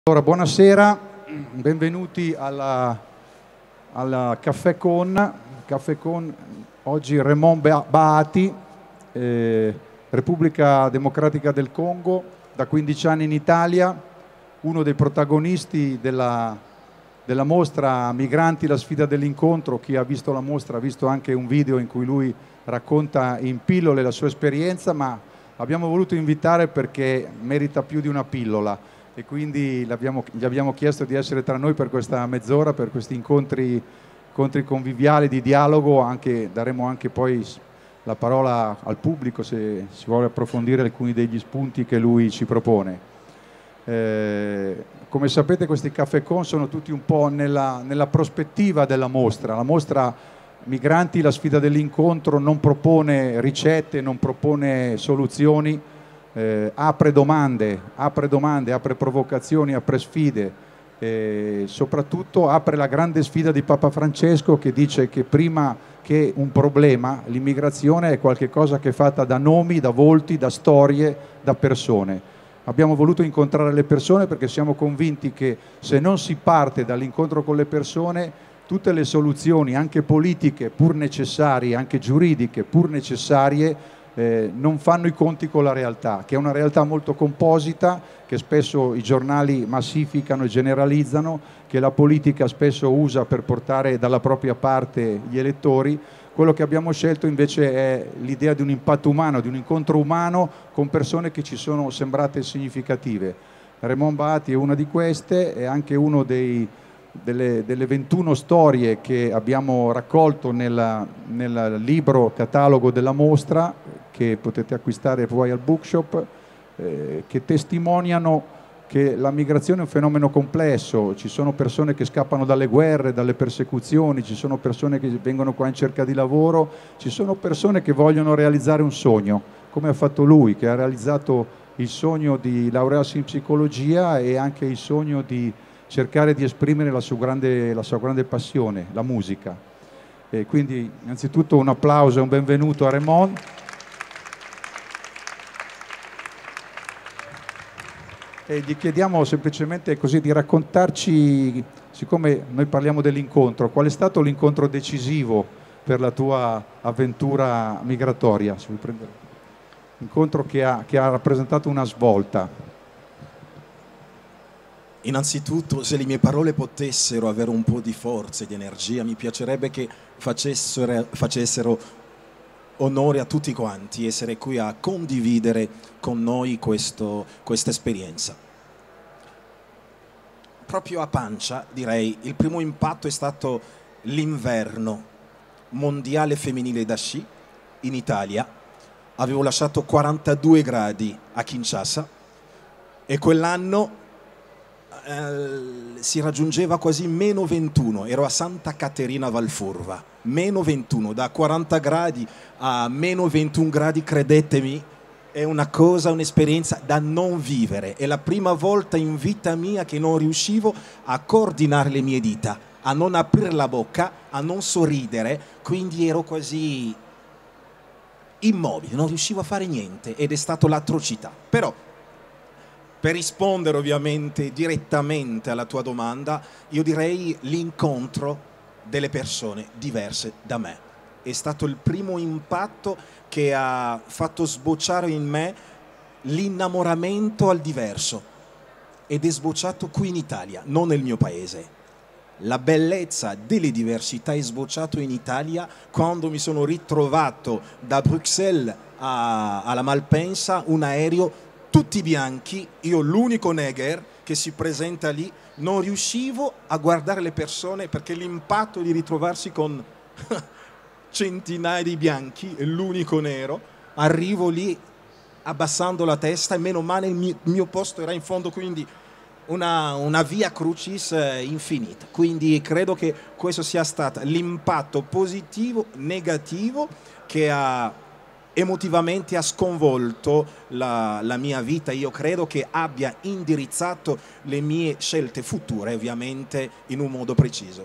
Allora, buonasera, benvenuti alla Caffè Con. Oggi Raymond Bahati, Repubblica Democratica del Congo, da 15 anni in Italia, uno dei protagonisti della mostra Migranti, la sfida dell'incontro. Chi ha visto la mostra ha visto anche un video in cui lui racconta in pillole la sua esperienza, ma abbiamo voluto invitare perché merita più di una pillola. E quindi gli abbiamo chiesto di essere tra noi per questa mezz'ora, per questi incontri conviviali di dialogo. Daremo anche poi la parola al pubblico se si vuole approfondire alcuni degli spunti che lui ci propone. Come sapete, questi Caffè Con sono tutti un po' nella prospettiva della mostra. La mostra Migranti, la sfida dell'incontro non propone ricette, non propone soluzioni. Apre domande, apre provocazioni, apre sfide, soprattutto apre la grande sfida di Papa Francesco, che dice che prima che un problema l'immigrazione è qualcosa che è fatta da nomi, da volti, da storie, da persone. Abbiamo voluto incontrare le persone perché siamo convinti che se non si parte dall'incontro con le persone, tutte le soluzioni, anche politiche pur necessarie, anche giuridiche pur necessarie, non fanno i conti con la realtà, che è una realtà molto composita, che spesso i giornali massificano e generalizzano, che la politica spesso usa per portare dalla propria parte gli elettori. Quello che abbiamo scelto invece è l'idea di un impatto umano, di un incontro umano con persone che ci sono sembrate significative. Raymond Bahati è una di queste, è anche uno delle 21 storie che abbiamo raccolto nel libro catalogo della mostra, che potete acquistare poi al bookshop, che testimoniano che la migrazione è un fenomeno complesso. Ci sono persone che scappano dalle guerre, dalle persecuzioni, ci sono persone che vengono qua in cerca di lavoro, ci sono persone che vogliono realizzare un sogno, come ha fatto lui, che ha realizzato il sogno di laurearsi in psicologia e anche il sogno di cercare di esprimere la sua grande passione, la musica. E quindi innanzitutto un applauso e un benvenuto a Raymond. E gli chiediamo semplicemente così di raccontarci, siccome noi parliamo dell'incontro, qual è stato l'incontro decisivo per la tua avventura migratoria? Se vuoi prendere. Incontro che ha rappresentato una svolta. Innanzitutto, se le mie parole potessero avere un po' di forza e di energia, mi piacerebbe che facessero onore a tutti quanti, essere qui a condividere con noi questa esperienza. Proprio a pancia, direi, il primo impatto è stato l'inverno mondiale femminile da sci in Italia. Avevo lasciato 42 gradi a Kinshasa e quell'anno si raggiungeva quasi meno 21, ero a Santa Caterina Valfurva, meno 21, da 40 gradi a meno 21 gradi, credetemi, è un'esperienza da non vivere. È la prima volta in vita mia che non riuscivo a coordinare le mie dita, a non aprire la bocca, a non sorridere, quindi ero quasi immobile, non riuscivo a fare niente ed è stata l'atrocità. Però, per rispondere ovviamente direttamente alla tua domanda, io direi l'incontro delle persone diverse da me. È stato il primo impatto che ha fatto sbocciare in me l'innamoramento al diverso, ed è sbocciato qui in Italia, non nel mio paese. La bellezza delle diversità è sbocciato in Italia quando mi sono ritrovato da Bruxelles alla Malpensa, un aereo tutti bianchi, io l'unico neger che si presenta lì. Non riuscivo a guardare le persone perché l'impatto di ritrovarsi con centinaia di bianchi e l'unico nero, arrivo lì abbassando la testa e meno male il mio posto era in fondo, quindi una via crucis infinita. Quindi credo che questo sia stato l'impatto positivo, negativo, che emotivamente ha sconvolto la mia vita. Io credo che abbia indirizzato le mie scelte future, ovviamente in un modo preciso.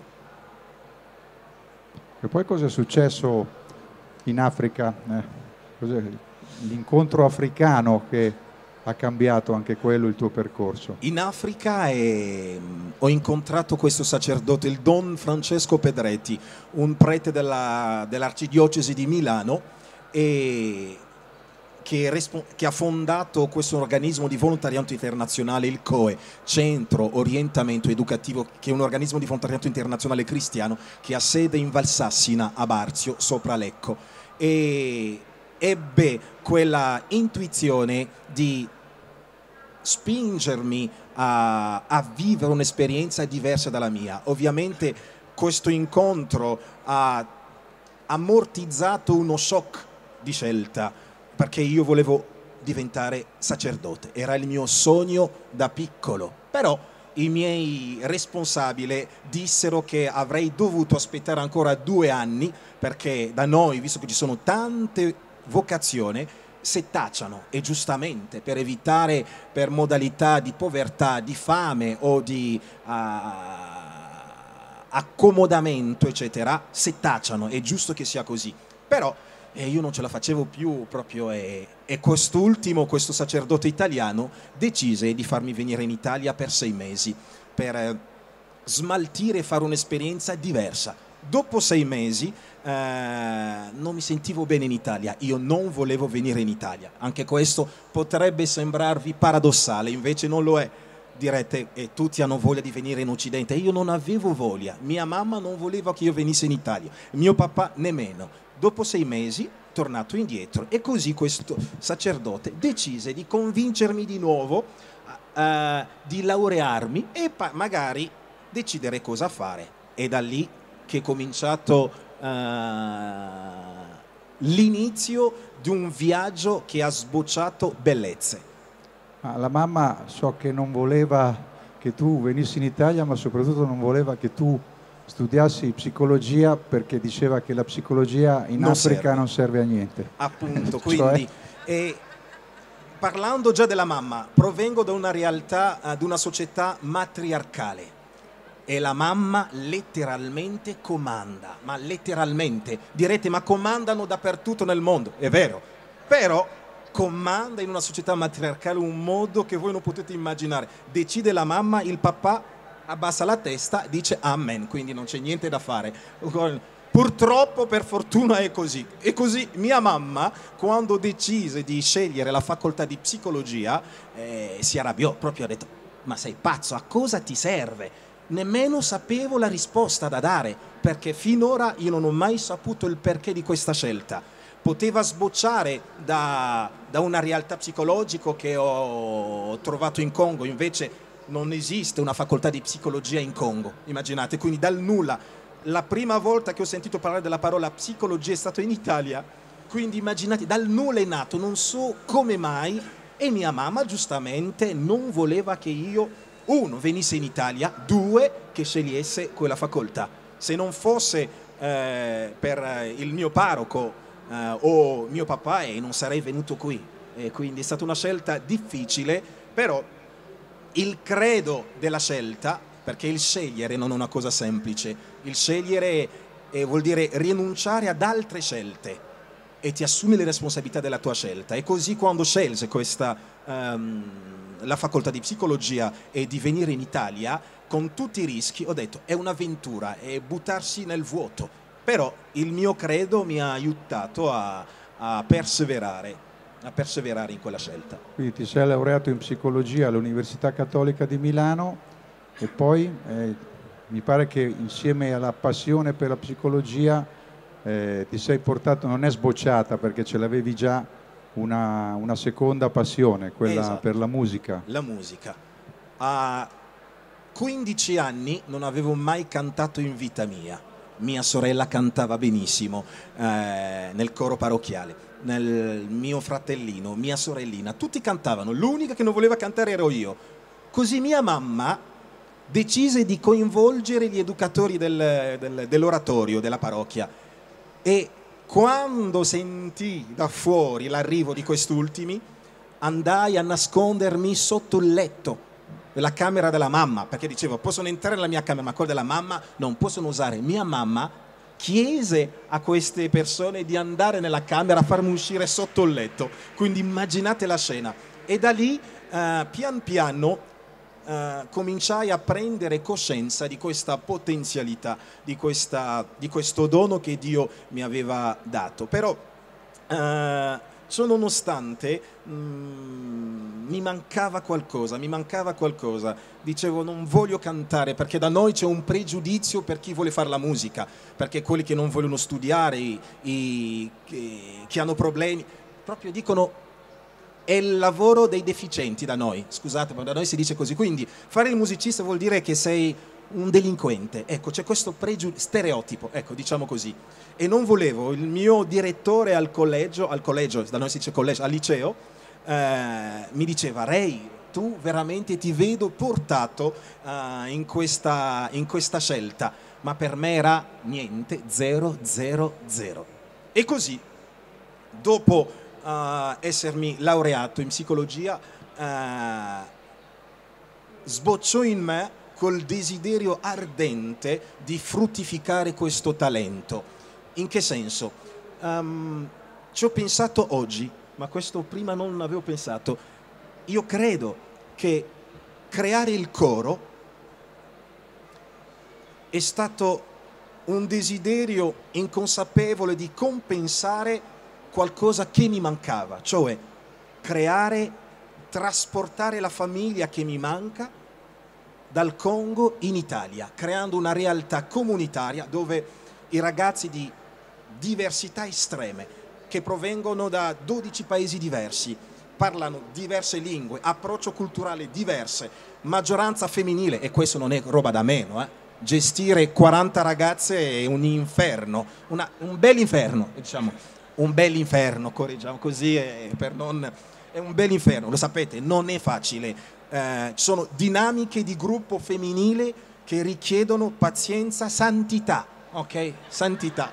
E poi cosa è successo in Africa? L'incontro africano che ha cambiato anche quello il tuo percorso? In Africa ho incontrato questo sacerdote, il Don Francesco Pedretti, un prete dell'arcidiocesi di Milano, che ha fondato questo organismo di volontariato internazionale, il COE, Centro Orientamento Educativo, che è un organismo di volontariato internazionale cristiano che ha sede in Valsassina a Barzio, sopra Lecco, e ebbe quella intuizione di spingermi a vivere un'esperienza diversa dalla mia. Ovviamente questo incontro ha ammortizzato uno shock di scelta, perché io volevo diventare sacerdote, era il mio sogno da piccolo, però i miei responsabili dissero che avrei dovuto aspettare ancora 2 anni, perché da noi, visto che ci sono tante vocazioni, settacciano, e giustamente, per evitare, per modalità di povertà, di fame o di accomodamento eccetera, settacciano, è giusto che sia così. Però io non ce la facevo più proprio, e quest'ultimo, questo sacerdote italiano, decise di farmi venire in Italia per 6 mesi per smaltire e fare un'esperienza diversa. Dopo 6 mesi non mi sentivo bene in Italia, io non volevo venire in Italia. Anche questo potrebbe sembrarvi paradossale, invece non lo è. Direte, tutti hanno voglia di venire in Occidente, io non avevo voglia, mia mamma non voleva che io venissi in Italia, mio papà nemmeno. Dopo 6 mesi, tornato indietro, e così questo sacerdote decise di convincermi di nuovo di laurearmi e magari decidere cosa fare. È da lì che è cominciato l'inizio di un viaggio che ha sbocciato bellezze. La mamma so che non voleva che tu venissi in Italia, ma soprattutto non voleva che tu studiassi psicologia, perché diceva che la psicologia in Africa non serve a niente. Appunto, quindi parlando già della mamma, provengo da una realtà, da una società matriarcale, e la mamma letteralmente comanda, ma letteralmente. Direte, ma comandano dappertutto nel mondo, è vero, però comanda in una società matriarcale un modo che voi non potete immaginare. Decide la mamma, il papà abbassa la testa, dice amen, quindi non c'è niente da fare. Purtroppo, per fortuna è così. E così mia mamma, quando decise di scegliere la facoltà di psicologia, si arrabbiò, proprio ha detto, ma sei pazzo, a cosa ti serve? Nemmeno sapevo la risposta da dare, perché finora io non ho mai saputo il perché di questa scelta. Poteva sbocciare da una realtà psicologica che ho trovato in Congo, invece non esiste una facoltà di psicologia in Congo, immaginate, quindi dal nulla. La prima volta che ho sentito parlare della parola psicologia è stato in Italia, quindi immaginate, dal nulla è nato, non so come mai, e mia mamma giustamente non voleva che io, 1, venisse in Italia, 2, che scegliesse quella facoltà. Se non fosse per il mio parroco o mio papà, non sarei venuto qui. Quindi è stata una scelta difficile, però il credo della scelta, perché il scegliere non è una cosa semplice, il scegliere vuol dire rinunciare ad altre scelte e ti assumi le responsabilità della tua scelta. E così quando scelse la facoltà di psicologia e di venire in Italia, con tutti i rischi, ho detto è un'avventura, è buttarsi nel vuoto, però il mio credo mi ha aiutato a perseverare in quella scelta. Quindi ti sei laureato in psicologia all'Università Cattolica di Milano, e poi mi pare che insieme alla passione per la psicologia ti sei portato, non è sbocciata perché ce l'avevi già, una seconda passione, quella esatto, per la musica. La musica. A 15 anni non avevo mai cantato in vita mia. Mia sorella cantava benissimo nel coro parrocchiale, nel mio fratellino, mia sorellina, tutti cantavano, l'unica che non voleva cantare ero io. Così mia mamma decise di coinvolgere gli educatori dell'oratorio della parrocchia, e quando sentii da fuori l'arrivo di quest'ultimi, andai a nascondermi sotto il letto della camera della mamma, perché dicevo possono entrare nella mia camera, ma quella della mamma non possono usare. Mia mamma chiese a queste persone di andare nella camera a farmi uscire sotto il letto, quindi immaginate la scena. E da lì pian piano cominciai a prendere coscienza di questa potenzialità, di questo dono che Dio mi aveva dato. Però ciononostante mi mancava qualcosa. Dicevo, non voglio cantare, perché da noi c'è un pregiudizio per chi vuole fare la musica, perché quelli che non vogliono studiare, che hanno problemi, proprio dicono è il lavoro dei deficienti da noi, scusate, ma da noi si dice così. Quindi fare il musicista vuol dire che sei un delinquente, ecco, c'è questo stereotipo, ecco, diciamo così. E non volevo. Il mio direttore al collegio, da noi si dice collegio, al liceo, mi diceva: Ray, tu veramente ti vedo portato in questa scelta, ma per me era niente, 0, 0, 0. E così, dopo essermi laureato in psicologia, sbocciò in me col desiderio ardente di fruttificare questo talento. In che senso? Ci ho pensato oggi, ma questo prima non avevo pensato. Io credo che creare il coro è stato un desiderio inconsapevole di compensare qualcosa che mi mancava, cioè trasportare la famiglia che mi manca dal Congo in Italia, creando una realtà comunitaria dove i ragazzi di diversità estreme, che provengono da 12 paesi diversi, parlano diverse lingue, approccio culturale diverse, maggioranza femminile, e questo non è roba da meno, Gestire 40 ragazze è un inferno, un bel inferno, diciamo. Un bel inferno, correggiamo così, è un bel inferno, lo sapete, non è facile. Sono dinamiche di gruppo femminile che richiedono pazienza, santità, ok? Santità.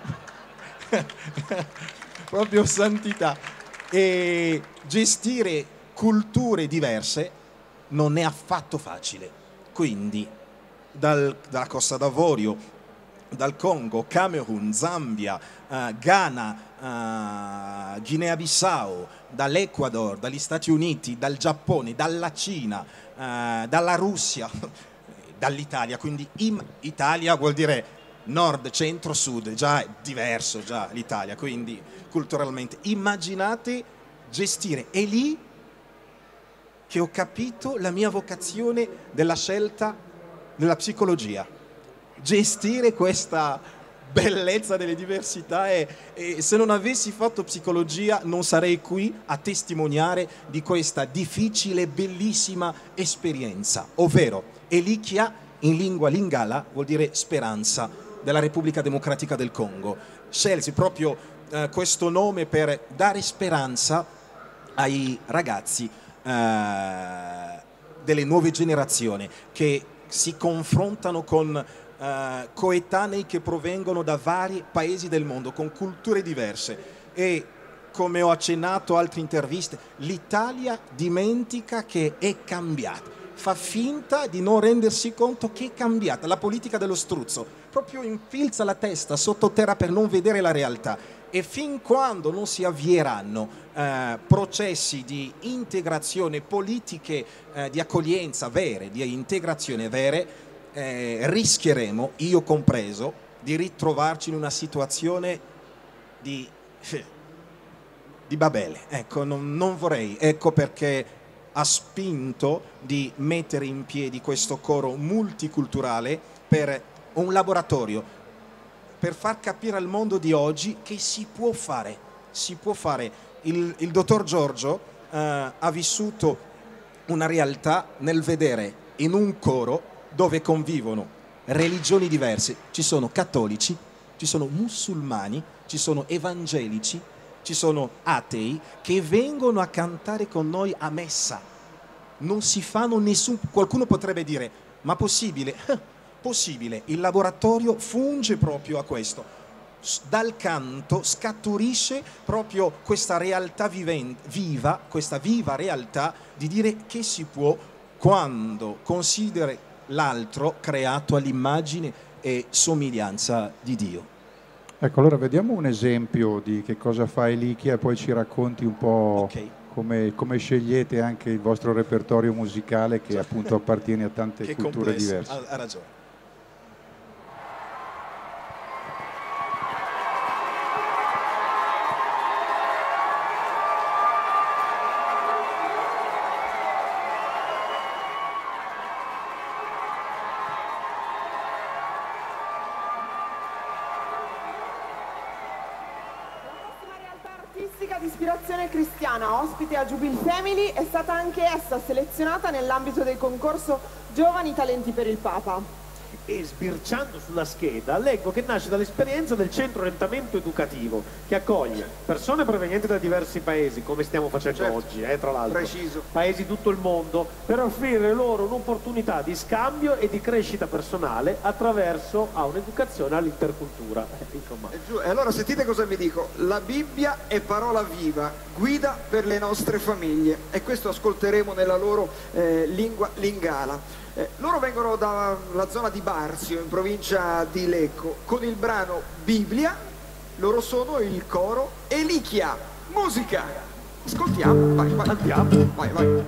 Proprio santità. E gestire culture diverse non è affatto facile. Quindi, dalla Costa d'Avorio, dal Congo, Camerun, Zambia, Ghana, Guinea-Bissau, dall'Ecuador, dagli Stati Uniti, dal Giappone, dalla Cina, dalla Russia, dall'Italia. Quindi Italia vuol dire nord, centro, sud, già è diverso già l'Italia, quindi culturalmente. Immaginate gestire, è lì che ho capito la mia vocazione della scelta della psicologia. Gestire questa bellezza delle diversità, e se non avessi fatto psicologia non sarei qui a testimoniare di questa difficile, bellissima esperienza, ovvero Elikia in lingua lingala vuol dire speranza, della Repubblica Democratica del Congo. Scelsi proprio questo nome per dare speranza ai ragazzi delle nuove generazioni che si confrontano con coetanei che provengono da vari paesi del mondo, con culture diverse. E come ho accennato a altre interviste, l'Italia dimentica che è cambiata, fa finta di non rendersi conto che è cambiata. La politica dello struzzo proprio infilza la testa sottoterra per non vedere la realtà, e fin quando non si avvieranno processi di integrazione, politiche di accoglienza vere, di integrazione vere, rischieremo, io compreso, di ritrovarci in una situazione di Babele. Ecco, non vorrei. Ecco perché ha spinto di mettere in piedi questo coro multiculturale per un laboratorio, per far capire al mondo di oggi che si può fare. Si può fare. Il dottor Giorgio ha vissuto una realtà nel vedere in un coro dove convivono religioni diverse. Ci sono cattolici, ci sono musulmani, ci sono evangelici, ci sono atei che vengono a cantare con noi a messa. Non si fanno nessun... Qualcuno potrebbe dire, ma possibile? Possibile. Il laboratorio funge proprio a questo. Dal canto scaturisce proprio questa realtà viva, questa viva realtà di dire che si può quando consideri l'altro creato all'immagine e somiglianza di Dio. Ecco, allora vediamo un esempio di che cosa fa Elikia e poi ci racconti un po' come scegliete anche il vostro repertorio musicale che appunto appartiene a tante culture diverse. Ha ragione. Di ispirazione cristiana, ospite a Jubil Family, è stata anche essa selezionata nell'ambito del concorso Giovani Talenti per il Papa. E sbirciando sulla scheda leggo che nasce dall'esperienza del centro orientamento educativo che accoglie persone provenienti da diversi paesi, come stiamo facendo oggi, tra l'altro, paesi di tutto il mondo, per offrire loro un'opportunità di scambio e di crescita personale attraverso un'educazione all'intercultura. E allora sentite cosa vi dico: la Bibbia è parola viva, guida per le nostre famiglie, e questo ascolteremo nella loro lingua lingala. Loro vengono dalla zona di Barzio, in provincia di Lecco, con il brano Biblia. Loro sono il coro Elichia. Musica! Ascoltiamo, vai, vai. Andiamo. Vai, vai.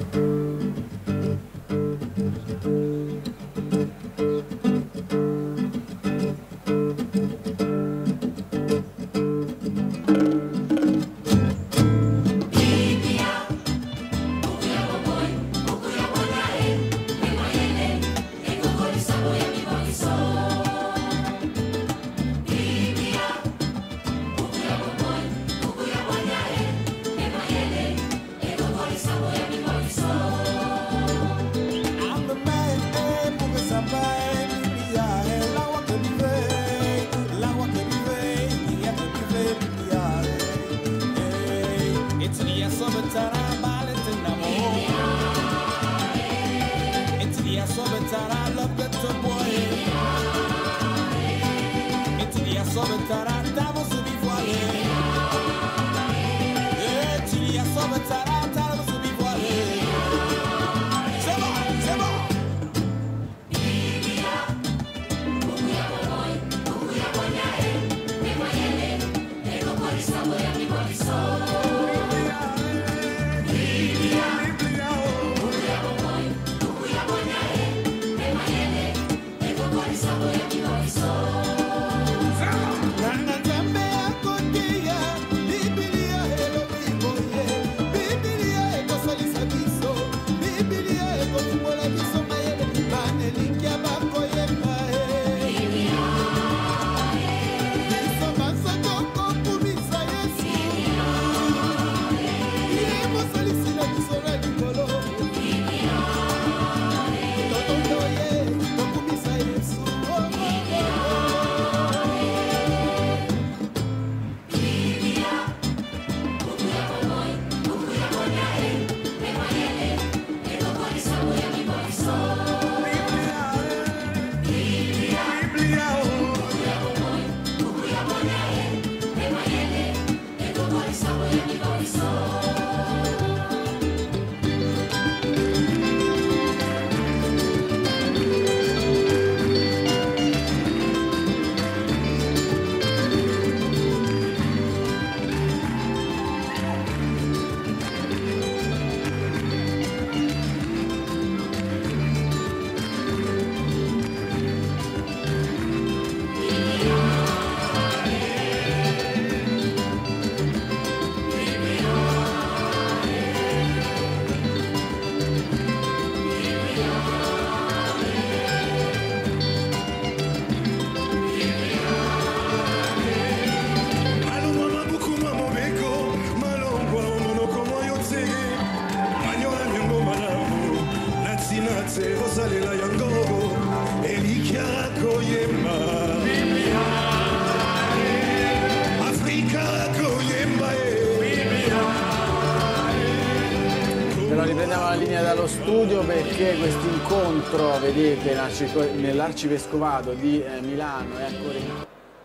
Studio, perché questo incontro, vedete, nell'Arcivescovado di Milano è ancora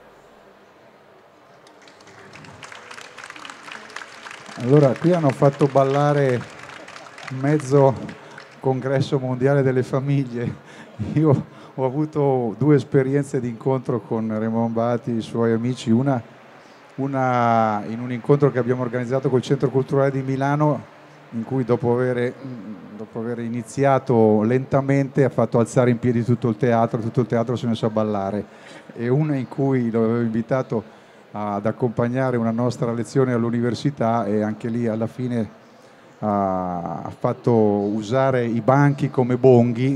Allora, qui hanno fatto ballare mezzo congresso mondiale delle famiglie. Io ho avuto due esperienze di incontro con Raymond Bati e i suoi amici, una in un incontro che abbiamo organizzato col Centro Culturale di Milano, in cui dopo aver iniziato lentamente ha fatto alzare in piedi tutto il teatro si è messo a ballare, e una in cui lo avevo invitato ad accompagnare una nostra lezione all'università, e anche lì alla fine ha fatto usare i banchi come bonghi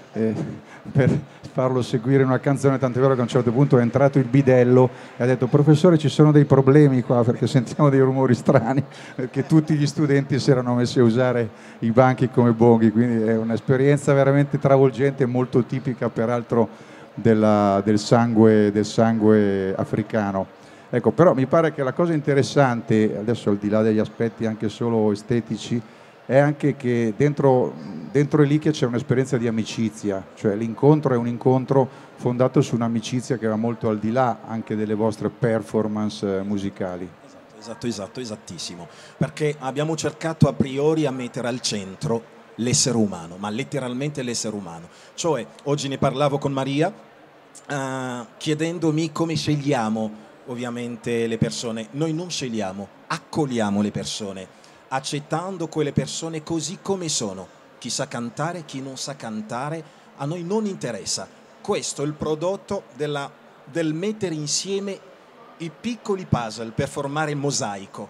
per farlo seguire una canzone, tant'è vero che a un certo punto è entrato il bidello e ha detto: professore, ci sono dei problemi qua perché sentiamo dei rumori strani, perché tutti gli studenti si erano messi a usare i banchi come bonghi. Quindi è un'esperienza veramente travolgente, molto tipica peraltro del sangue africano. Ecco, però mi pare che la cosa interessante, adesso al di là degli aspetti anche solo estetici, è anche che dentro lì che c'è un'esperienza di amicizia, cioè l'incontro è un incontro fondato su un'amicizia che va molto al di là anche delle vostre performance musicali. Esattissimo, perché abbiamo cercato a priori a mettere al centro l'essere umano, ma letteralmente l'essere umano. Cioè, oggi ne parlavo con Maria, chiedendomi come scegliamo ovviamente le persone. Noi non scegliamo, accogliamo le persone, accettando quelle persone così come sono. Chi sa cantare, chi non sa cantare, a noi non interessa. Questo è il prodotto del mettere insieme i piccoli puzzle per formare il mosaico.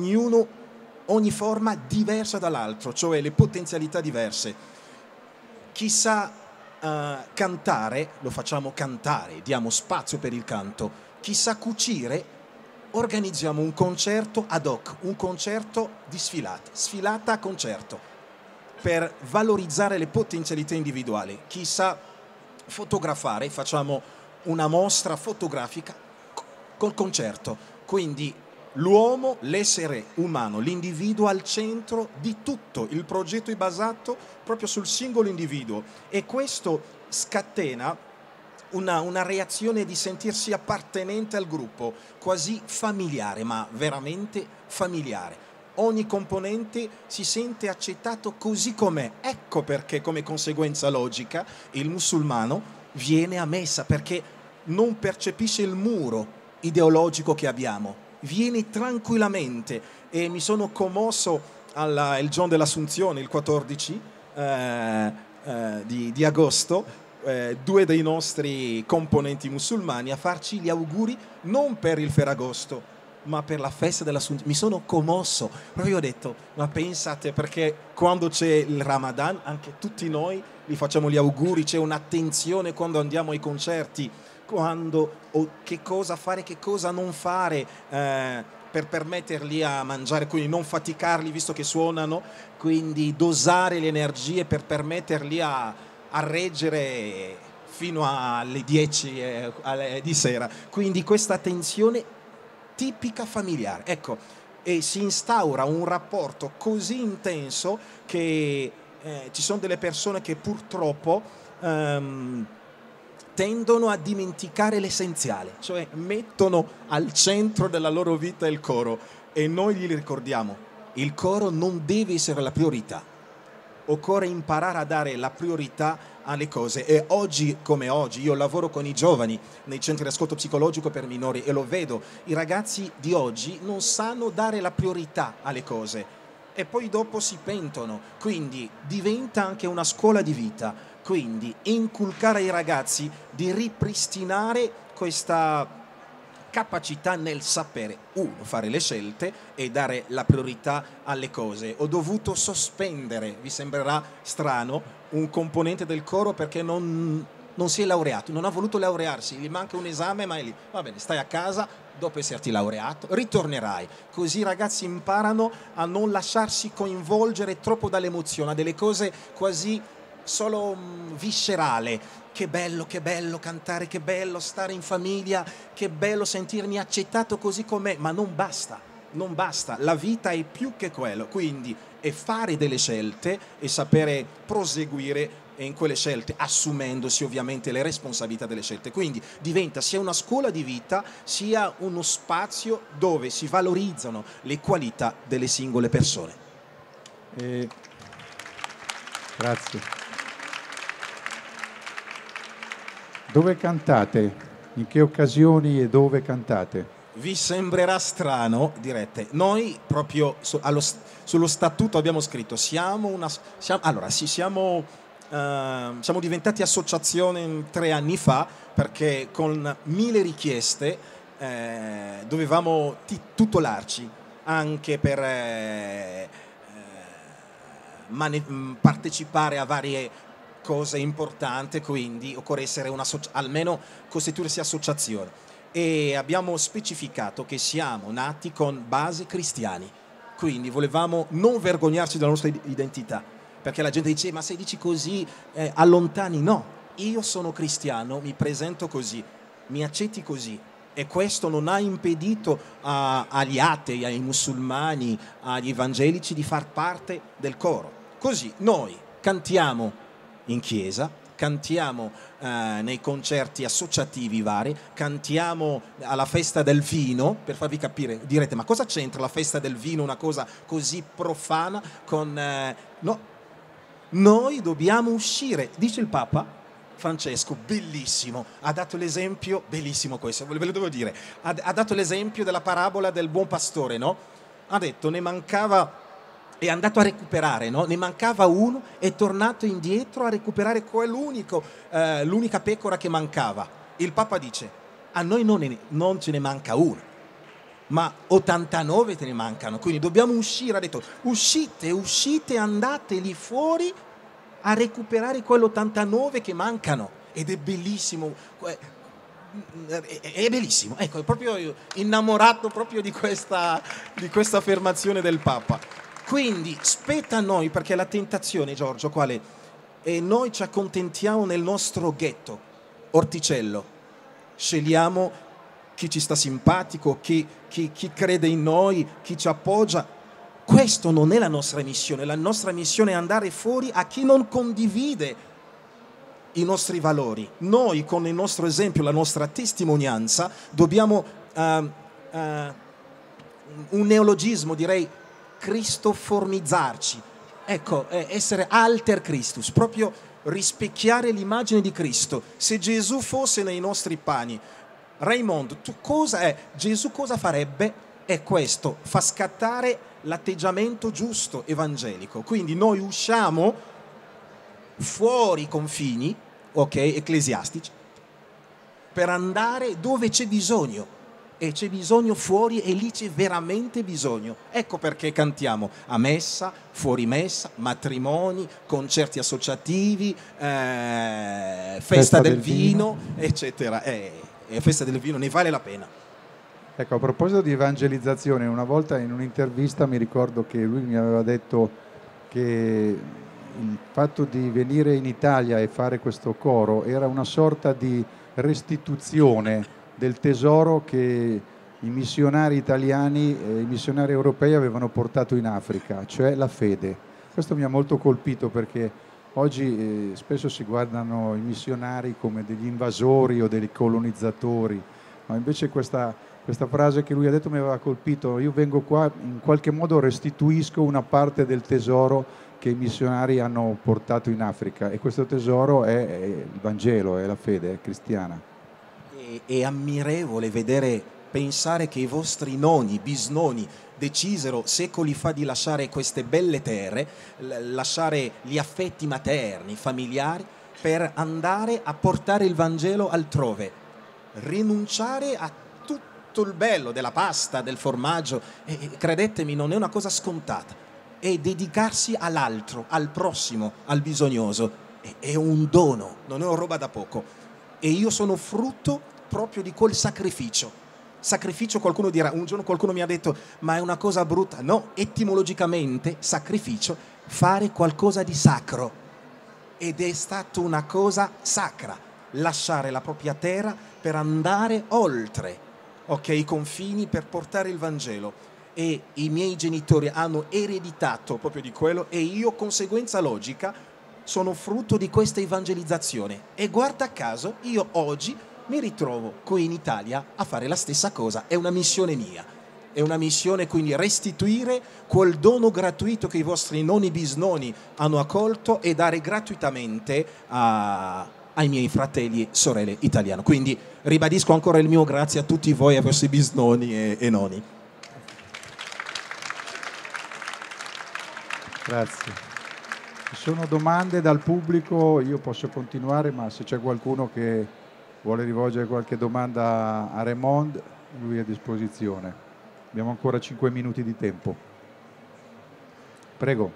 Ogni forma diversa dall'altro, cioè le potenzialità diverse. Chi sa cantare, lo facciamo cantare, diamo spazio per il canto. Chi sa cucire, organizziamo un concerto ad hoc, un concerto di sfilata a concerto, per valorizzare le potenzialità individuali. Chi sa fotografare, facciamo una mostra fotografica col concerto. Quindi l'uomo, l'essere umano, l'individuo al centro di tutto. Il progetto è basato proprio sul singolo individuo, e questo scatena una reazione di sentirsi appartenente al gruppo, quasi familiare, ma veramente familiare. Ogni componente si sente accettato così com'è. Ecco perché, come conseguenza logica, il musulmano viene a messa, perché non percepisce il muro ideologico che abbiamo, viene tranquillamente. E mi sono commosso il giorno dell'Assunzione, il 14 di agosto, due dei nostri componenti musulmani a farci gli auguri non per il Ferragosto ma per la festa dell'Assunzione. Mi sono commosso, proprio ho detto: ma pensate, perché quando c'è il Ramadan anche tutti noi gli facciamo gli auguri, c'è un'attenzione quando andiamo ai concerti, che cosa fare, che cosa non fare, per permetterli a mangiare, quindi non faticarli visto che suonano, quindi dosare le energie per permetterli a reggere fino alle 10 di sera. Quindi questa tensione tipica familiare, ecco, e si instaura un rapporto così intenso che ci sono delle persone che purtroppo tendono a dimenticare l'essenziale, cioè mettono al centro della loro vita il coro, e noi gli ricordiamo: il coro non deve essere la priorità. Occorre imparare a dare la priorità alle cose. E oggi come oggi io lavoro con i giovani nei centri di ascolto psicologico per minori e lo vedo, i ragazzi di oggi non sanno dare la priorità alle cose e poi dopo si pentono. Quindi diventa anche una scuola di vita, quindi inculcare ai ragazzi di ripristinare questa capacità nel sapere, fare le scelte e dare la priorità alle cose. Ho dovuto sospendere, vi sembrerà strano, un componente del coro perché non si è laureato, non ha voluto laurearsi, gli manca un esame, ma è lì, va bene, stai a casa, dopo esserti laureato ritornerai. Così i ragazzi imparano a non lasciarsi coinvolgere troppo dall'emozione, a delle cose quasi solo viscerale. Che bello cantare, che bello stare in famiglia, che bello sentirmi accettato così com'è, ma non basta, non basta, la vita è più che quello, quindi è fare delle scelte e sapere proseguire in quelle scelte, assumendosi ovviamente le responsabilità delle scelte. Quindi diventa sia una scuola di vita, sia uno spazio dove si valorizzano le qualità delle singole persone. Grazie. Dove cantate? In che occasioni e dove cantate? vi sembrerà strano, direte, noi proprio sullo statuto abbiamo scritto siamo diventati associazione 3 anni fa perché con 1000 richieste dovevamo tutelarci anche per partecipare a varie cose importanti, quindi occorre essere almeno costituirsi associazione, e abbiamo specificato che siamo nati con base cristiani, quindi volevamo non vergognarci della nostra identità, perché la gente dice ma se dici così allontani. No, io sono cristiano, mi presento così, mi accetti così, e questo non ha impedito agli atei, ai musulmani, agli evangelici di far parte del coro. Così noi cantiamo in chiesa, cantiamo nei concerti associativi vari, cantiamo alla festa del vino, per farvi capire, direte ma cosa c'entra la festa del vino, una cosa così profana con... no, noi dobbiamo uscire, dice il Papa Francesco, bellissimo, ha dato l'esempio, bellissimo questo, ve lo devo dire, ha dato l'esempio della parabola del buon pastore, no? Ha detto ne mancava... è andato a recuperare, no? Ne mancava uno, è tornato indietro a recuperare l'unica pecora che mancava. Il Papa dice, a noi non ce ne manca uno, ma 89 te ne mancano, quindi dobbiamo uscire. Ha detto, uscite, andate lì fuori a recuperare quell'89 che mancano. Ed è bellissimo, è bellissimo, ecco, è proprio innamorato proprio di questa affermazione del Papa. Quindi spetta a noi, perché la tentazione, Giorgio, qual è? E noi ci accontentiamo nel nostro ghetto, orticello, scegliamo chi ci sta simpatico, chi crede in noi, chi ci appoggia. Questo non è la nostra missione è andare fuori a chi non condivide i nostri valori. Noi con il nostro esempio, la nostra testimonianza, dobbiamo, un neologismo direi, cristoformizzarci, ecco, essere alter Christus, proprio rispecchiare l'immagine di Cristo. Se Gesù fosse nei nostri panni, Raimondo, Gesù cosa farebbe? È questo, fa scattare l'atteggiamento giusto evangelico. Quindi noi usciamo fuori i confini, ok, ecclesiastici, per andare dove c'è bisogno. E c'è bisogno fuori, e lì c'è veramente bisogno. Ecco perché cantiamo a messa, fuori messa, matrimoni, concerti associativi, festa del vino, eccetera. E festa del vino ne vale la pena. Ecco, a proposito di evangelizzazione, una volta in un'intervista mi ricordo che lui mi aveva detto che il fatto di venire in Italia e fare questo coro era una sorta di restituzione del tesoro che i missionari italiani e i missionari europei avevano portato in Africa, cioè la fede. Questo mi ha molto colpito, perché oggi spesso si guardano i missionari come degli invasori o dei colonizzatori, ma invece questa frase che lui ha detto mi aveva colpito. Io vengo qua, in qualche modo restituisco una parte del tesoro che i missionari hanno portato in Africa, e questo tesoro è il Vangelo, è la fede cristiana. È ammirevole pensare che i vostri nonni, bisnonni decisero secoli fa di lasciare queste belle terre, lasciare gli affetti materni, familiari, per andare a portare il Vangelo altrove, rinunciare a tutto il bello della pasta, del formaggio, e credetemi non è una cosa scontata, e dedicarsi all'altro, al prossimo, al bisognoso, è un dono, non è una roba da poco. E io sono frutto proprio di quel sacrificio. Qualcuno dirà, un giorno qualcuno mi ha detto ma è una cosa brutta. No, etimologicamente sacrificio, fare qualcosa di sacro, ed è stata una cosa sacra, lasciare la propria terra per andare oltre, ok, i confini, per portare il Vangelo. E i miei genitori hanno ereditato proprio di quello, e io, conseguenza logica, sono frutto di questa evangelizzazione. E guarda caso io oggi mi ritrovo qui in Italia a fare la stessa cosa. È una missione mia, è una missione, quindi restituire quel dono gratuito che i vostri nonni bisnonni hanno accolto e dare gratuitamente a ai miei fratelli e sorelle italiani. Quindi ribadisco ancora il mio grazie a tutti voi, ai vostri bisnonni e nonni. Grazie. Ci sono domande dal pubblico, io posso continuare, ma se c'è qualcuno che vuole rivolgere qualche domanda a Raymond, lui è a disposizione. Abbiamo ancora 5 minuti di tempo. Prego.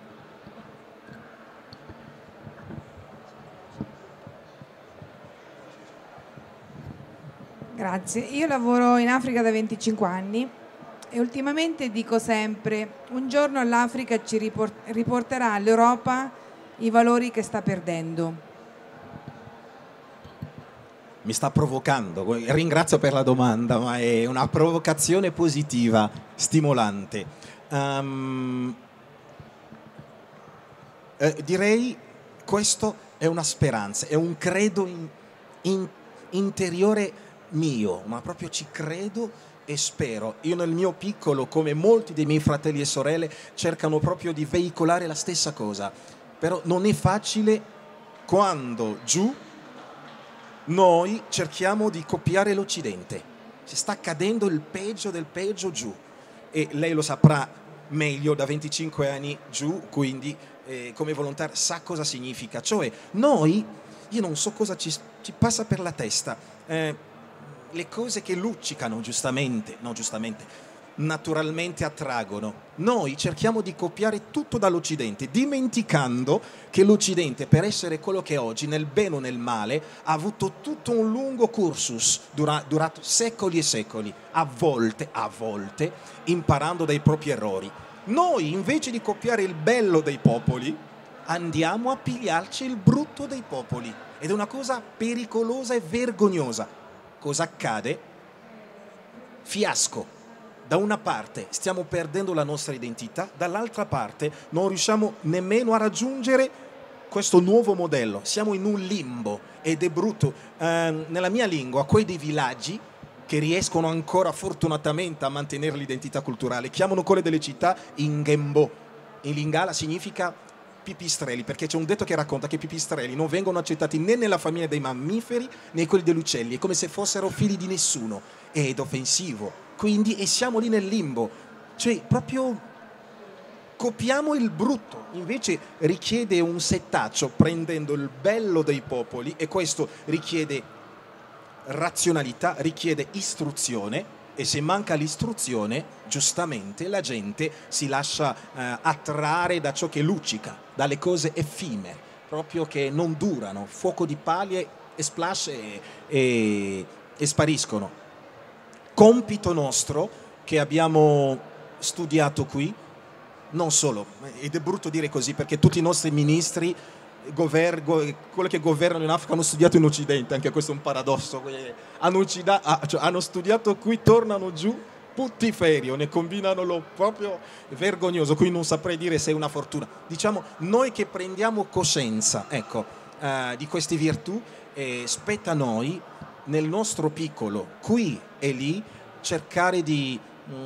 Grazie, io lavoro in Africa da 25 anni e ultimamente dico sempre: un giorno l'Africa ci riporterà all'Europa i valori che sta perdendo. Mi sta provocando, ringrazio per la domanda, ma è una provocazione positiva, stimolante. Direi questo è una speranza, è un credo interiore mio, ma proprio ci credo e spero. Io nel mio piccolo, come molti dei miei fratelli e sorelle, cercano proprio di veicolare la stessa cosa, però non è facile quando giù noi cerchiamo di copiare l'Occidente. Si sta accadendo il peggio del peggio giù, e lei lo saprà meglio da 25 anni giù, quindi come volontario sa cosa significa. Cioè noi, io non so cosa ci passa per la testa, le cose che luccicano giustamente, naturalmente attraggono. Noi cerchiamo di copiare tutto dall'Occidente, dimenticando che l'Occidente, per essere quello che è oggi, nel bene o nel male, ha avuto tutto un lungo cursus durato secoli e secoli, a volte, imparando dai propri errori. Noi, invece di copiare il bello dei popoli, andiamo a pigliarci il brutto dei popoli, ed è una cosa pericolosa e vergognosa. Cosa accade? Fiasco. Da una parte stiamo perdendo la nostra identità, dall'altra parte non riusciamo nemmeno a raggiungere questo nuovo modello. Siamo in un limbo ed è brutto. Nella mia lingua, quei dei villaggi che riescono ancora fortunatamente a mantenere l'identità culturale chiamano quelle delle città Ingembo. In Lingala significa pipistrelli, perché c'è un detto che racconta che i pipistrelli non vengono accettati né nella famiglia dei mammiferi né quelli degli uccelli, è come se fossero figli di nessuno, ed offensivo. Quindi e siamo lì nel limbo, cioè proprio copiamo il brutto, invece richiede un settaccio prendendo il bello dei popoli, e questo richiede razionalità, richiede istruzione, e se manca l'istruzione giustamente la gente si lascia attrarre da ciò che luccica, dalle cose effimere, proprio che non durano, fuoco di paglie e splash e spariscono. Compito nostro che abbiamo studiato qui, non solo, ed è brutto dire così perché tutti i nostri ministri, quelli che governano in Africa hanno studiato in Occidente, anche questo è un paradosso, hanno studiato qui, tornano giù puttiferio, ne combinano lo proprio vergognoso, qui non saprei dire se è una fortuna. Diciamo, noi che prendiamo coscienza, ecco, di queste virtù, spetta a noi nel nostro piccolo, qui e lì, cercare di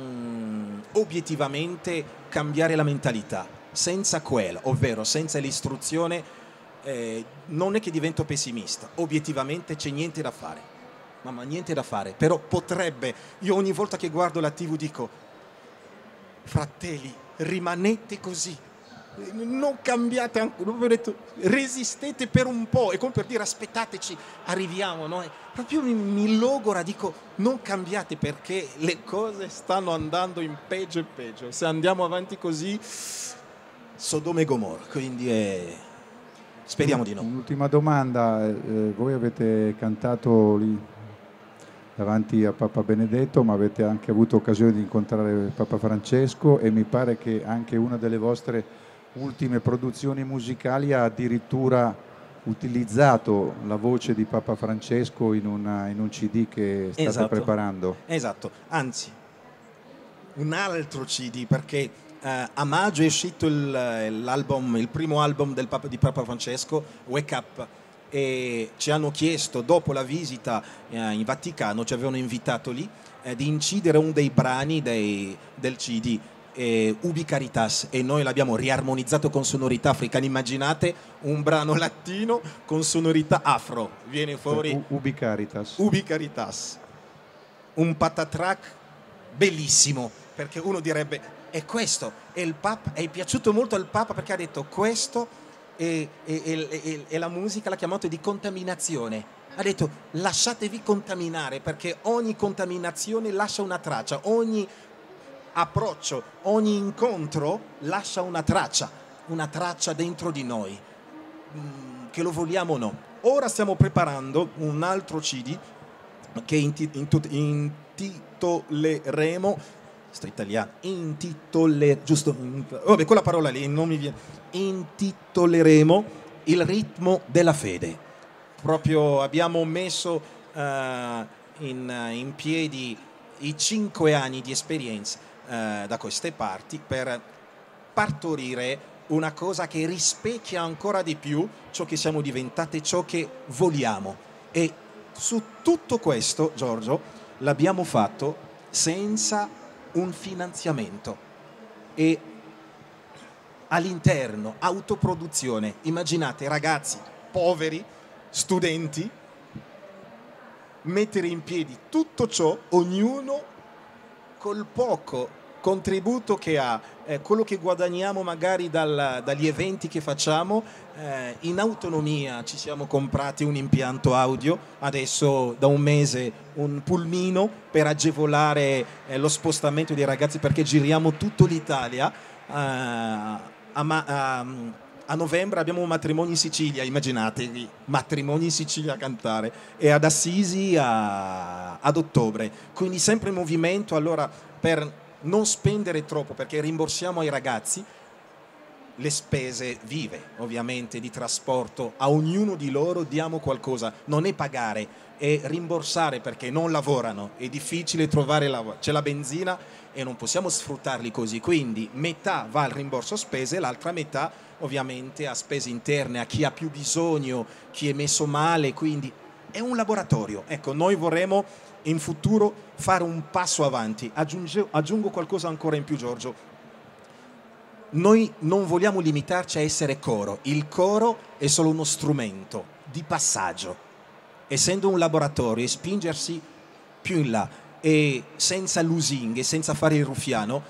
obiettivamente cambiare la mentalità. Senza quello, ovvero senza l'istruzione, non è che divento pessimista, obiettivamente c'è niente da fare, ma niente da fare. Però potrebbe, io ogni volta che guardo la TV dico: fratelli, rimanete così, non cambiate ancora, resistete per un po', è come per dire aspettateci, arriviamo, no? Proprio mi logora, dico non cambiate, perché le cose stanno andando in peggio e peggio, se andiamo avanti così Sodoma e Gomorra, quindi speriamo di no. Un'ultima domanda, voi avete cantato lì davanti a Papa Benedetto, ma avete anche avuto occasione di incontrare Papa Francesco, e mi pare che anche una delle vostre ultime produzioni musicali ha addirittura utilizzato la voce di Papa Francesco in un CD che state preparando. Esatto, anzi un altro CD, perché a maggio è uscito il primo album di Papa Francesco, Wake Up, e ci hanno chiesto, dopo la visita in Vaticano, ci avevano invitato lì di incidere uno dei brani del CD, Ubi Caritas, e noi l'abbiamo riarmonizzato con sonorità africane. Immaginate un brano latino con sonorità afro, viene fuori Ubi Caritas. Ubi Caritas, un patatrack bellissimo, perché uno direbbe è questo, e il Papa è piaciuto molto al Papa perché ha detto questo, e la musica l'ha chiamato di contaminazione, ha detto lasciatevi contaminare, perché ogni contaminazione lascia una traccia, ogni approccio, ogni incontro lascia una traccia dentro di noi, che lo vogliamo o no. Ora stiamo preparando un altro CD che intitoleremo, sto italiano, giusto, vabbè, quella parola lì non mi viene, intitoleremo Il ritmo della fede. Proprio abbiamo messo in piedi i 5 anni di esperienza da queste parti per partorire una cosa che rispecchia ancora di più ciò che siamo diventati, ciò che vogliamo. E su tutto questo, Giorgio, l'abbiamo fatto senza un finanziamento e all'interno autoproduzione. Immaginate ragazzi poveri, studenti, mettere in piedi tutto ciò, ognuno col poco contributo che ha, quello che guadagniamo magari dagli eventi che facciamo, in autonomia ci siamo comprati un impianto audio, adesso da un mese un pulmino per agevolare lo spostamento dei ragazzi, perché giriamo tutto l'Italia. A novembre abbiamo un matrimonio in Sicilia, immaginatevi, matrimonio in Sicilia a cantare, e ad Assisi ad ottobre, quindi sempre in movimento. Allora, per non spendere troppo, perché rimborsiamo ai ragazzi le spese vive, ovviamente, di trasporto, a ognuno di loro diamo qualcosa, non è pagare, è rimborsare, perché non lavorano, è difficile trovare lavoro, c'è la benzina e non possiamo sfruttarli così, quindi metà va al rimborso spese, l'altra metà ovviamente a spese interne, a chi ha più bisogno, chi è messo male, quindi è un laboratorio. Ecco, noi vorremmo in futuro fare un passo avanti. Aggiungo qualcosa ancora in più, Giorgio. Noi non vogliamo limitarci a essere coro. Il coro è solo uno strumento di passaggio. Essendo un laboratorio e spingersi più in là e senza lusinghe, senza fare il ruffiano,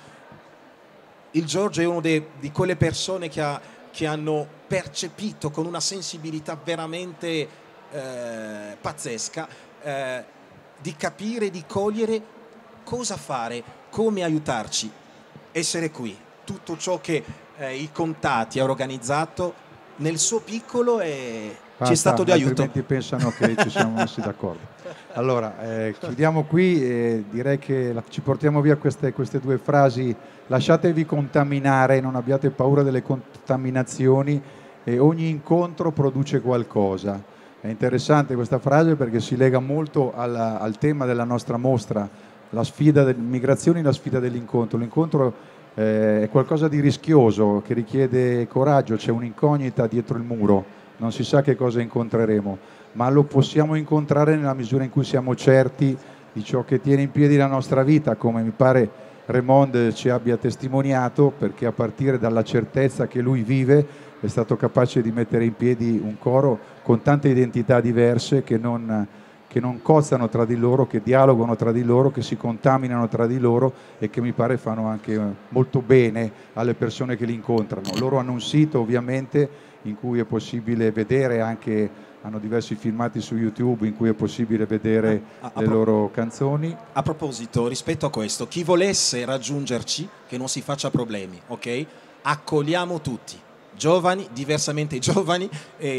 il Giorgio è uno di quelle persone che hanno percepito con una sensibilità veramente pazzesca, di capire, di cogliere cosa fare, come aiutarci, essere qui. Tutto ciò che i contatti ha organizzato nel suo piccolo ci è stato di aiuto. Altrimenti pensano che ci siamo messi d'accordo. Allora, chiudiamo qui, direi che ci portiamo via queste due frasi: lasciatevi contaminare, non abbiate paura delle contaminazioni, e ogni incontro produce qualcosa. È interessante questa frase perché si lega molto al tema della nostra mostra, la sfida delle migrazioni, la sfida dell'incontro. L'incontro è qualcosa di rischioso, che richiede coraggio, c'è un'incognita dietro il muro, non si sa che cosa incontreremo, ma lo possiamo incontrare nella misura in cui siamo certi di ciò che tiene in piedi la nostra vita, come mi pare Raymond ci abbia testimoniato, perché a partire dalla certezza che lui vive è stato capace di mettere in piedi un coro con tante identità diverse che non cozzano tra di loro, che dialogano tra di loro, che si contaminano tra di loro e che mi pare fanno anche molto bene alle persone che li incontrano. Loro hanno un sito ovviamente in cui è possibile vedere anche, hanno diversi filmati su YouTube in cui è possibile vedere le loro canzoni. A proposito, rispetto a questo, chi volesse raggiungerci che non si faccia problemi, ok? Accogliamo tutti, giovani, diversamente giovani,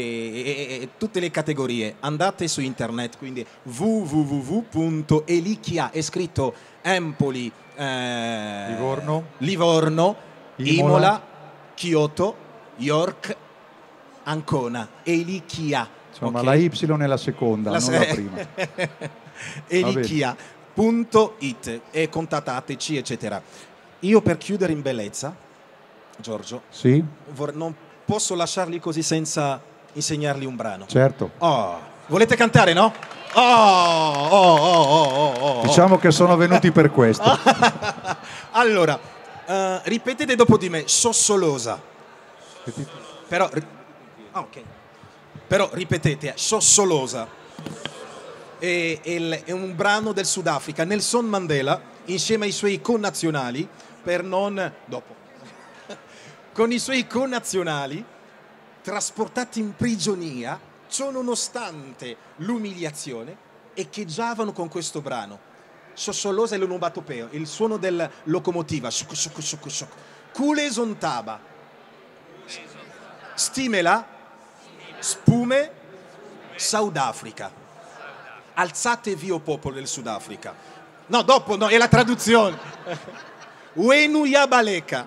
e tutte le categorie. Andate su internet, quindi www.elichia, è scritto Empoli, Livorno, Imola, Kyoto, York, Ancona, Elichia. Insomma, okay? la Y è la seconda, non la prima. Elichia.it, e contattateci, eccetera. Io, per chiudere in bellezza, Giorgio, sì? Non posso lasciarli così senza insegnargli un brano. Certo. Volete cantare, no? Diciamo che sono venuti per questo. Allora, Ripetete dopo di me, Sossolosa. Però, ok. Però ripetete, Sossolosa. È un brano del Sudafrica. Nelson Mandela, insieme ai suoi connazionali, con i suoi connazionali, trasportati in prigionia, ciò nonostante l'umiliazione, echeggiavano con questo brano. Sossolosa è l'onomatopeo, il suono del locomotiva. Kule zontaba. Stimela, spume, Sudafrica. Alzatevi, o popolo del Sudafrica. No, dopo, no, è la traduzione. Wenu yabaleka.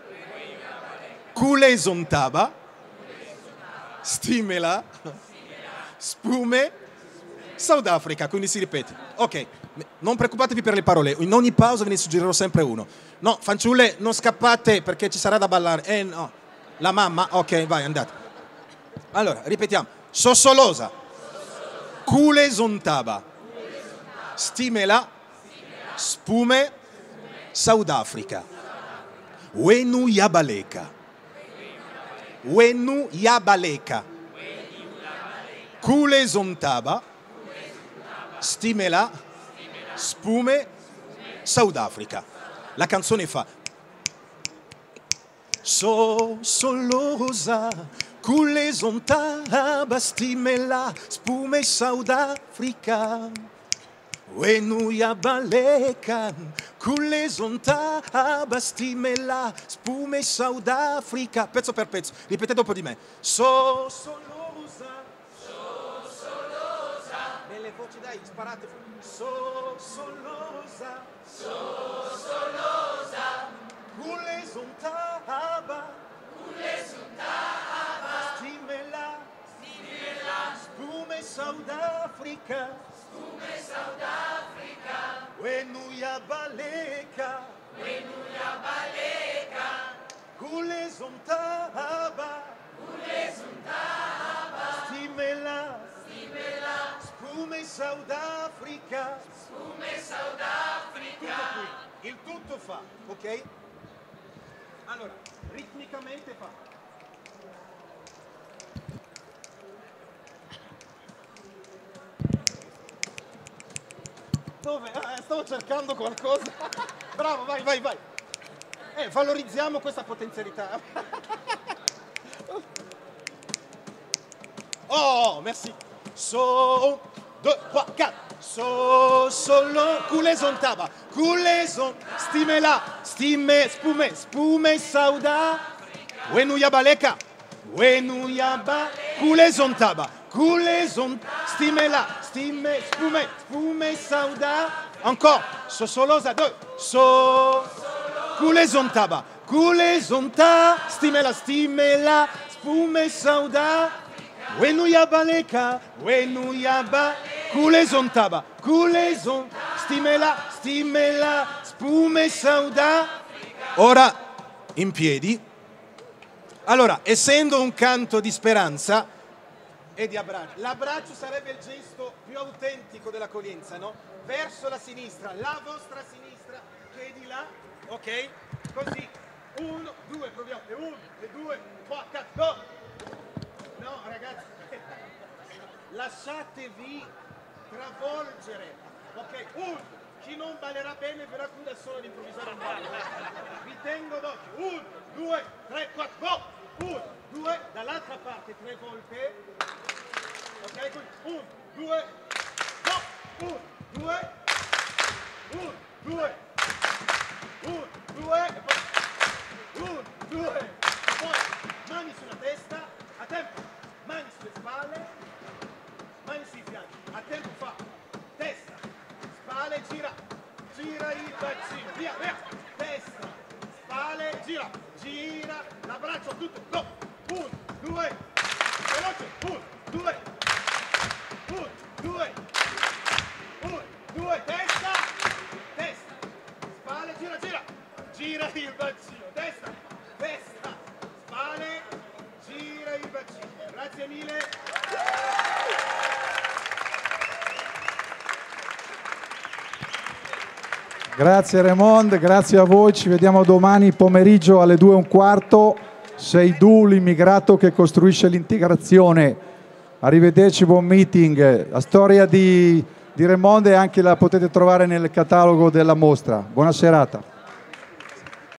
Kule zontaba. Stimela, spume, Sudafrica. Quindi si ripete. Ok, non preoccupatevi per le parole. In ogni pausa ve ne suggerirò sempre uno. No, fanciulle, non scappate perché ci sarà da ballare. No. La mamma? Ok, vai, andate. Allora, ripetiamo. Sossolosa. Kule zontaba. Stimela. Spume. Sudafrica. Wenu yabaleka. Wenu yabaleka. Kule zontaba. Stimela. Spume. Sudafrica. La canzone fa: Sossolosa, kule zontaba, stimela, spume Sudafrica. Wenu yabaleka, kule zontaba, stimela, spume Sudafrica. Pezzo per pezzo, ripetete dopo di me. Sossolosa. Nelle voci, dai, sparate. Sossolosa. Kule zontaba, stimela, spume Sudafrica, wenu yabaleka, kule zontaba, stimela, spume Sudafrica. Il tutto fa, ok? Allora, ritmicamente fa. Dove? Stavo cercando qualcosa. Bravo, vai. Valorizziamo questa potenzialità. Oh, merci. So, 2, 3, 4. Solo, kule zontaba, stimela, spume Sudafrica. Wenu yabaleka, kule zontaba, stimela, spume Sudafrica. Encore, Sossolosa, 2, kule zontaba, stimela, spume Sudafrica. Wenu yabaleka, kule zontaba, stimela, spume Sudafrica. Ora in piedi. Allora, essendo un canto di speranza e di abbraccio, l'abbraccio sarebbe il gesto più autentico dell'accoglienza, no? Verso la sinistra, la vostra sinistra che è di là, ok? Così, 1, 2, proviamo, 1, 2, 3, 4, no ragazzi, lasciatevi travolgere, ok? 1, chi non ballerà bene verrà qui da solo ad improvvisare il ballo. Vi tengo d'occhio, 1, 2, 3, 4, go! 1, 2, dall'altra parte 3 volte, ok? 1, 2, go! 1, 2, 1, 2, 1, 2, e poi 1, 2, e poi mani sulla testa, a tempo, mani sulle spalle, mani sui fianchi, a tempo fa, testa, spalle, gira il bacino, via, testa, spalle, gira, l'abbraccio tutto, go, 1, 2, veloce, 1, 2, 1, 2, 1, 2, testa, spalle, gira il bacino, testa, spalle, gira il bacino, grazie mille. Grazie Raymond, grazie a voi, ci vediamo domani pomeriggio alle 2:15. Sei tu l'immigrato che costruisce l'integrazione. Arrivederci, buon meeting. La storia di Raymond anche la potete trovare nel catalogo della mostra. Buona serata.